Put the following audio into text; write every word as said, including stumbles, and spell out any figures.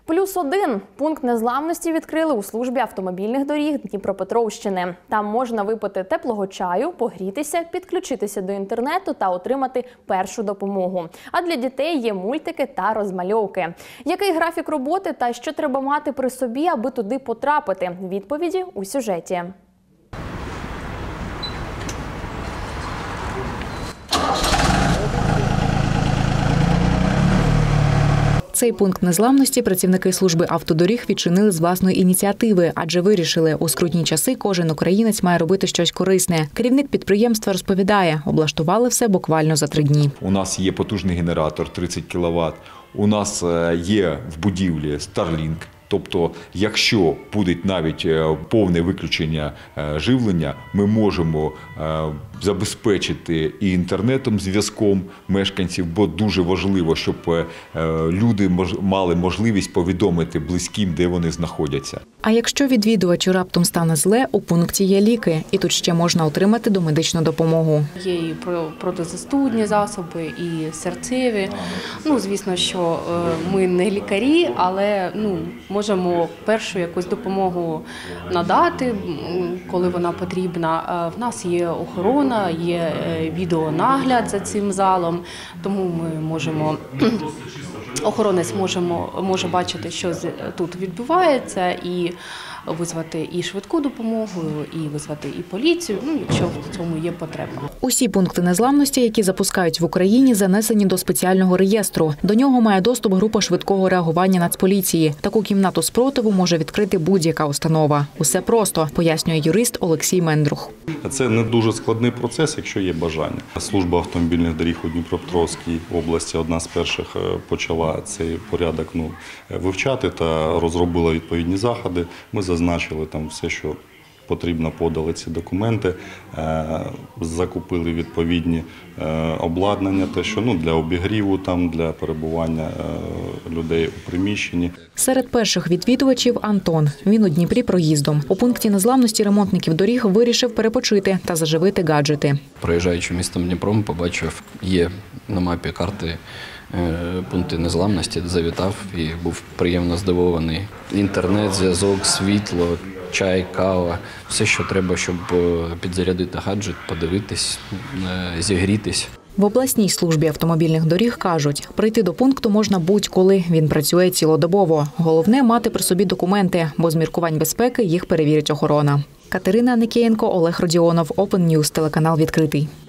Плюс один. Пункт незламності відкрили у службі автомобільних доріг Дніпропетровщини. Там можна випити теплого чаю, погрітися, підключитися до інтернету та отримати першу допомогу. А для дітей є мультики та розмальовки. Який графік роботи та що треба мати при собі, аби туди потрапити? Відповіді у сюжеті. Цей пункт незламності працівники служби автодоріг відчинили з власної ініціативи, адже вирішили, у скрутні часи кожен українець має робити щось корисне. Керівник підприємства розповідає, облаштували все буквально за три дні. У нас є потужний генератор тридцять кіловат, у нас є в будівлі Starlink. Тобто, якщо буде навіть повне виключення живлення, ми можемо забезпечити і інтернетом зв'язком мешканців, бо дуже важливо, щоб люди мали можливість повідомити близьким, де вони знаходяться. А якщо відвідувачу раптом стане зле, у пункті є ліки, і тут ще можна отримати домедичну допомогу. Є і протизастудні засоби, і серцеві. Ну, звісно, що ми не лікарі, але ну, можемо першу якусь допомогу надати, коли вона потрібна. В нас є охорона, є відеонагляд за цим залом, тому ми можемо, охоронець можемо, може бачити, що тут відбувається, і визвати і швидку допомогу, і визвати і поліцію, ну, якщо в цьому є потреба. Усі пункти незламності, які запускають в Україні, занесені до спеціального реєстру. До нього має доступ група швидкого реагування Нацполіції. Таку кімнату спротиву може відкрити будь-яка установа. Усе просто, пояснює юрист Олексій Мендрух. Це не дуже складний процес, якщо є бажання. Служба автомобільних доріг у Дніпропетровській області одна з перших почала цей порядок ну, вивчати та розробила відповідні заходи. Ми зазначили там все, що потрібно, подали ці документи, закупили відповідні обладнання, те, що ну, для обігріву, там, для перебування людей у приміщенні. Серед перших відвідувачів Антон. Він у Дніпрі проїздом. У пункті незламності ремонтників доріг вирішив перепочити та заживити гаджети. Проїжджаючи містом Дніпром, побачив, є на мапі карти пункти незламності, завітав і був приємно здивований. Інтернет, зв'язок, світло, чай, кава, все, що треба, щоб підзарядити гаджет, подивитись, зігрітись. В обласній службі автомобільних доріг кажуть, прийти до пункту можна будь-коли, він працює цілодобово. Головне – мати при собі документи, бо з міркувань безпеки їх перевірить охорона. Катерина Никієнко, Олег Родіонов, Open News, телеканал «Відкритий».